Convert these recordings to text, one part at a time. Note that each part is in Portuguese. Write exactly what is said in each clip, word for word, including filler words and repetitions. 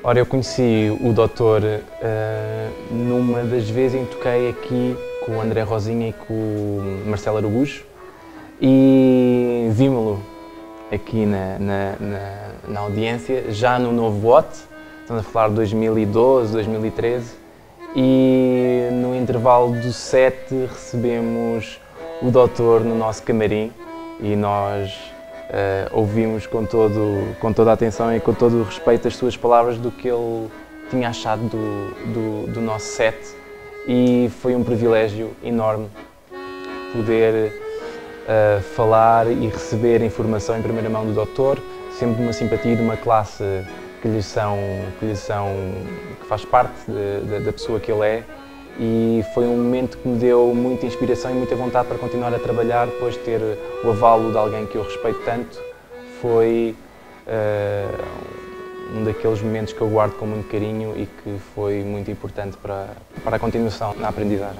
Ora, eu conheci o doutor uh, numa das vezes em que toquei aqui com o André Rosinha e com o Marcelo Araújo e vimos-lo aqui na, na, na, na audiência, já no novo What, estamos a falar de dois mil e doze, dois mil e treze, e no intervalo do set recebemos o doutor no nosso camarim e nós uh, ouvimos com, todo, com toda a atenção e com todo o respeito as suas palavras do que ele tinha achado do, do, do nosso set, e foi um privilégio enorme poder uh, falar e receber informação em primeira mão do doutor, sempre de uma simpatia de uma classe que lhe são, que, lhe são, que faz parte de, de, da pessoa que ele é, e foi um momento que me deu muita inspiração e muita vontade para continuar a trabalhar. Depois de ter o avalo de alguém que eu respeito tanto, foi uh, um daqueles momentos que eu guardo com muito carinho e que foi muito importante para, para a continuação na aprendizagem.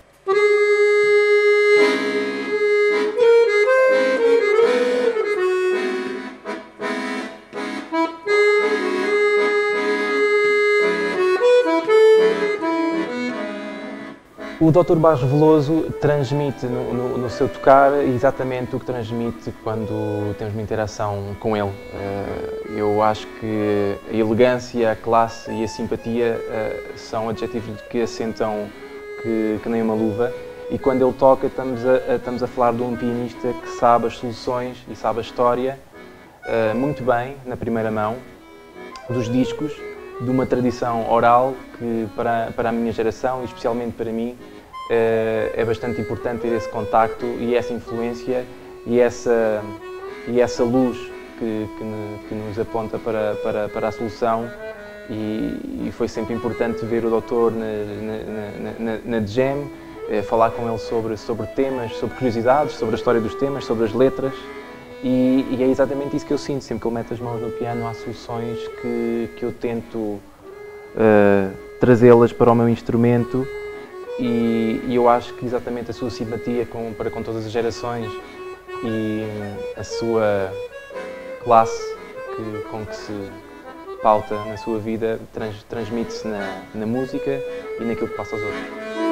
O doutor Barros Veloso transmite no, no, no seu tocar exatamente o que transmite quando temos uma interação com ele. Eu acho que a elegância, a classe e a simpatia são adjetivos que assentam que, que nem uma luva, e quando ele toca estamos a, estamos a falar de um pianista que sabe as soluções e sabe a história muito bem, na primeira mão, dos discos, de uma tradição oral que para, para a minha geração e especialmente para mim é bastante importante ter esse contacto e essa influência e essa, e essa luz que, que, que nos aponta para, para, para a solução, e, e foi sempre importante ver o doutor na, na, na, na jam, falar com ele sobre, sobre temas, sobre curiosidades, sobre a história dos temas, sobre as letras. E, e é exatamente isso que eu sinto, sempre que ele mete as mãos no piano há soluções que, que eu tento uh, trazê-las para o meu instrumento, e, e eu acho que exatamente a sua simpatia com, para com todas as gerações e a sua classe que, com que se pauta na sua vida trans, transmite-se na, na música e naquilo que passa aos outros.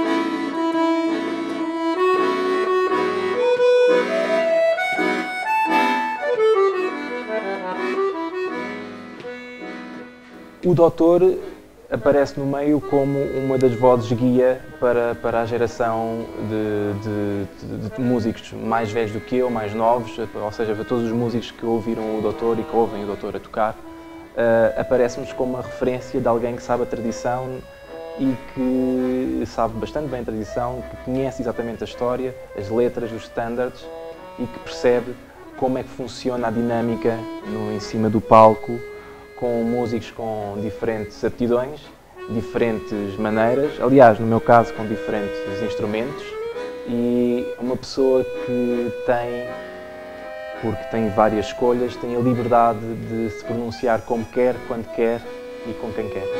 O doutor aparece no meio como uma das vozes guia para, para a geração de, de, de, de músicos mais velhos do que eu, mais novos, ou seja, para todos os músicos que ouviram o doutor e que ouvem o doutor a tocar, uh, aparece-nos como uma referência de alguém que sabe a tradição e que sabe bastante bem a tradição, que conhece exatamente a história, as letras, os standards, e que percebe como é que funciona a dinâmica no, em cima do palco, com músicos com diferentes aptidões, diferentes maneiras, aliás, no meu caso, com diferentes instrumentos, e uma pessoa que tem, porque tem várias escolhas, tem a liberdade de se pronunciar como quer, quando quer e com quem quer.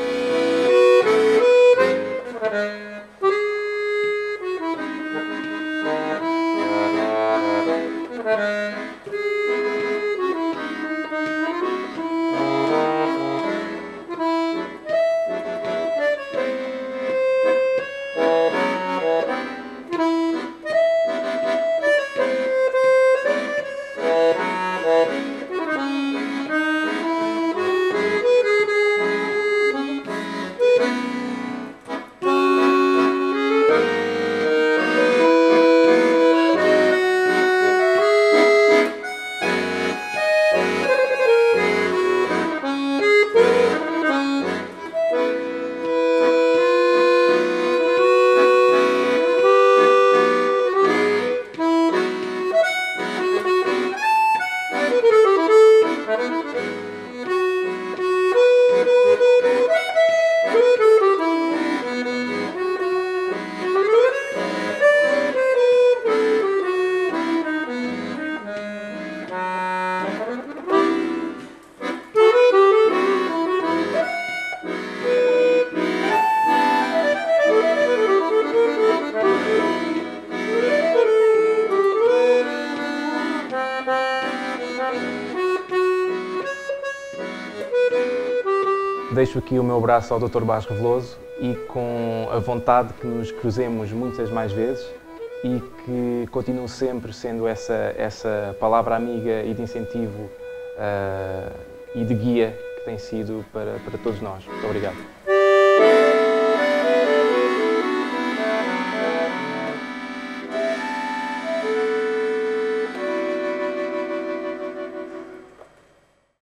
Deixo aqui o meu abraço ao doutor Basco Veloso e com a vontade que nos cruzemos muitas mais vezes e que continue sempre sendo essa, essa palavra amiga e de incentivo uh, e de guia que tem sido para, para todos nós. Muito obrigado.